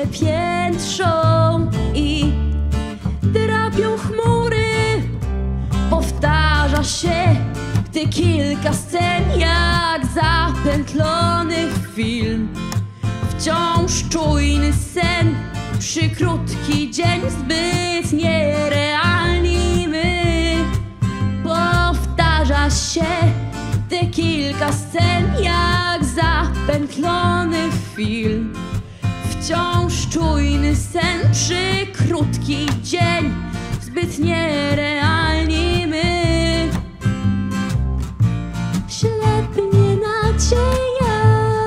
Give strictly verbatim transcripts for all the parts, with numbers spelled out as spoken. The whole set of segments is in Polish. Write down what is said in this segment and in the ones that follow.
się piętrzą i drapią chmury. Powtarza się, gdy kilka scen jak zapętlony film. Wciąż czujny sen, przykrótki dzień, zbyt nierealni my. Powtarza się, gdy kilka scen jak zapętlony film. Wciąż czujny sen, przykrótki dzień, zbyt nierealni my. Ślepnie nadzieja,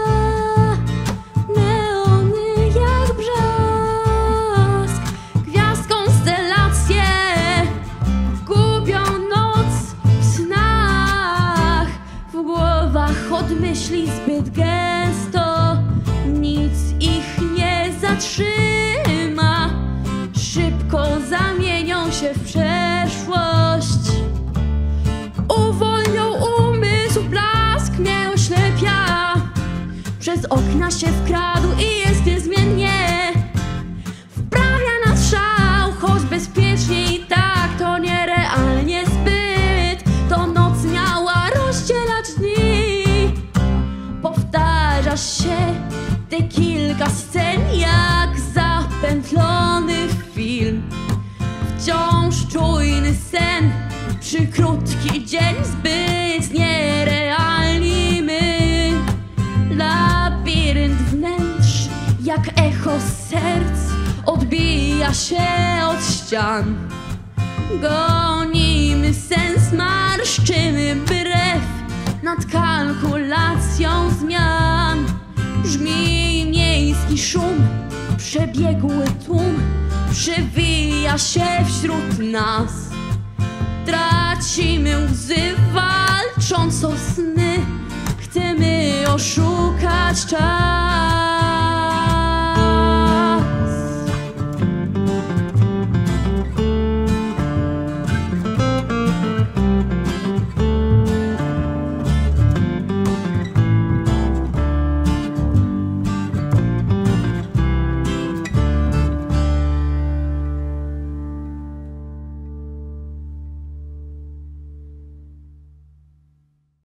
neony jak brzask, gwiazd konstelacje gubią noc w snach. W głowach od myśli zbyt gęsto, nic ich nie zatrzyma. Szybko zamienią się w przeszłość, uwolnią umysł, blask mnie oślepia. Przez okna się wkradł i jest niezmiennie. Wprawia nas szał, choć bezpiecznie i tak to nierealnie zbyt. To noc miała rozdzielać dni. Powtarza się te kilka scen jak zapętlony film. Wciąż czujny sen, przykrótki dzień, zbyt nierealni my. Labirynt wnętrz jak echo serc odbija się od ścian. Gonimy sens, marszczymy brew nad kalkulacją zmian. Brzmi miejski szum, przebiegły tłum przewija się wśród nas. Tracimy łzy, walcząc o sny, chcemy oszukać czas.